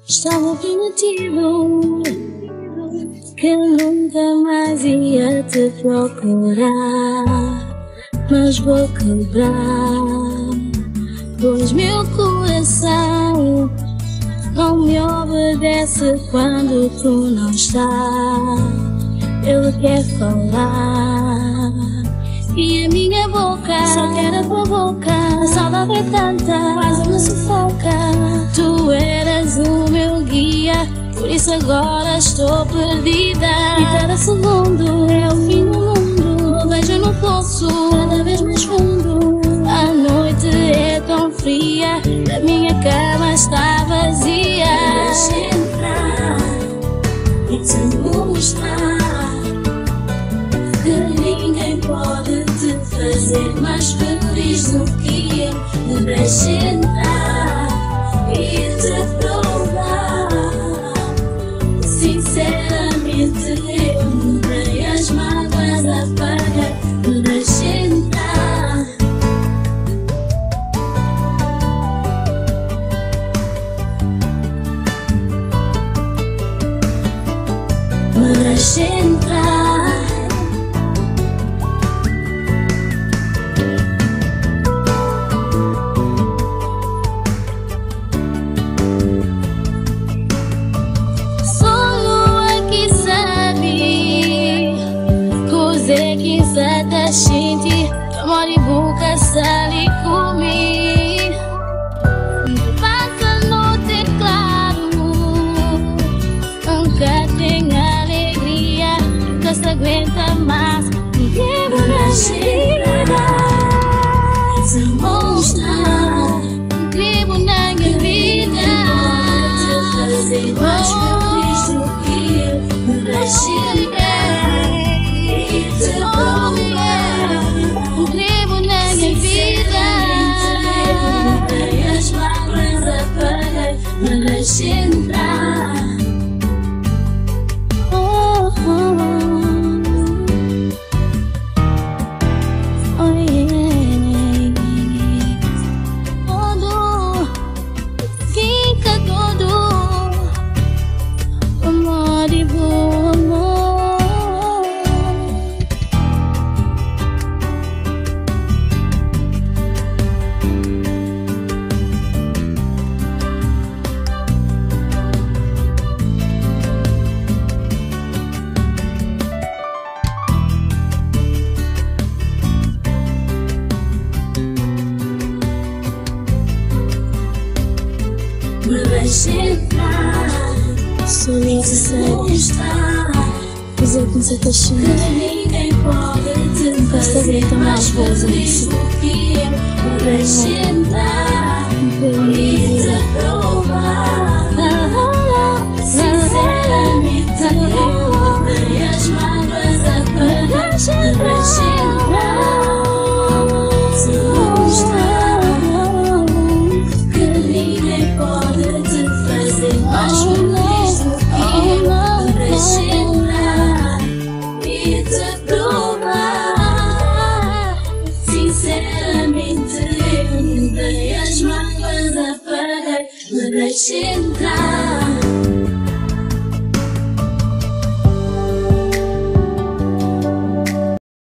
Estava prometido que nunca mais ia te procurar, mas vou quebrar, pois meu coração não me obedece quando tu não estás. Ele quer falar e a minha boca só quer a tua boca. A saudade é tanta, quase me sufoca. Tu eras o meu guia, por isso agora estou perdida. E cada segundo é o fim do mundo. Um beijo no pulso, cada vez mais fundo. A noite é tão fria, a minha cama está vazia. Deixa entrar e te mostrar que ninguém pode te fazer mais feliz do que eu. Me deixa entrar e te provar. Sinceramente eu mudei, as mágoas apaguei. Me deixa entrar. Me deixa entrar. Senti amor e boca sali comigo. Passa no teclado, nunca tem alegria, nunca se aguenta mais. Vivo na ferida, se mostrar, vivo na minha vida. Te fazer mais feliz do que eu. Me deixa ligar e te provar. Me deixa entrar. Oh, oh, oh. Oh, yeah. Todo fica todo amor e bom amor. Me deixa entrar, sou necessário estar. Pois eu comecei a achar que ninguém pode te fazer mais feliz do que eu. Me deixa entrar e te provar. Sinceramente eu mudei, as mágoas apaguei. Me deixa entrar. Se mostrar que ninguém pode te fazer mais feliz do que eu. Me deixa entrar e te provar. Sinceramente eu mudei, as mágoas apaguei. Me deixa entrar.